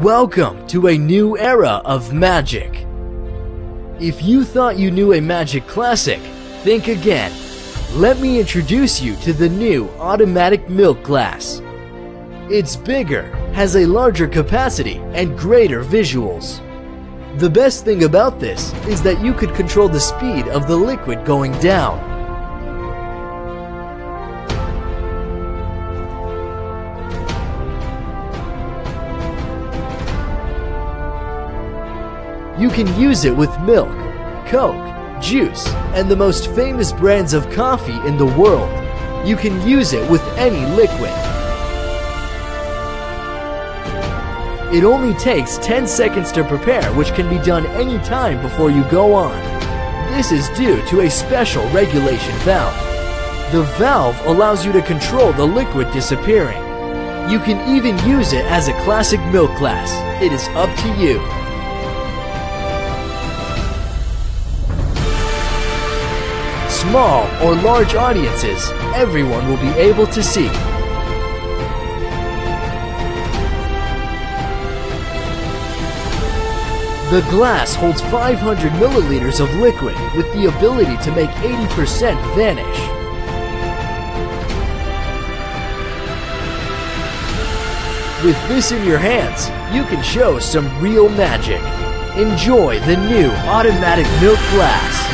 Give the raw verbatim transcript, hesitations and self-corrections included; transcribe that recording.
Welcome to a new era of magic. If you thought you knew a magic classic, think again. Let me introduce you to the new automatic milk glass. It's bigger, has a larger capacity, and greater visuals. The best thing about this is that you could control the speed of the liquid going down. You can use it with milk, Coke, juice, and the most famous brands of coffee in the world. You can use it with any liquid. It only takes ten seconds to prepare, which can be done any time before you go on. This is due to a special regulation valve. The valve allows you to control the liquid disappearing. You can even use it as a classic milk glass. It is up to you. Small or large audiences, everyone will be able to see. The glass holds five hundred milliliters of liquid with the ability to make eighty percent vanish. With this in your hands, you can show some real magic. Enjoy the new automatic milk glass.